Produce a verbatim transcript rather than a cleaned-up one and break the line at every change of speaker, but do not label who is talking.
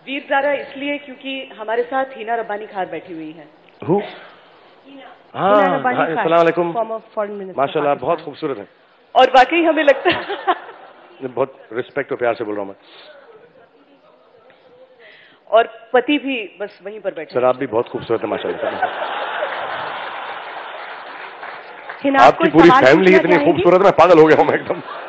वीर ज़ारा इसलिए क्योंकि हमारे साथ हिना रब्बानी खान बैठी हुई है।
हु? हाँ, अस्सलाम वालेकुम। माशाल्लाह बहुत खूबसूरत है।
और वाकई हमें लगता है
बहुत रिस्पेक्ट और प्यार से बोल रहा हूँ मैं।
और पति भी बस वहीं पर बैठे।
सर आप भी बहुत खूबसूरत है माशाल्लाह।
हिना,
आपकी पूरी फैमिली इतनी खूबसूरत, मैं पागल हो गया हूँ मैं एकदम।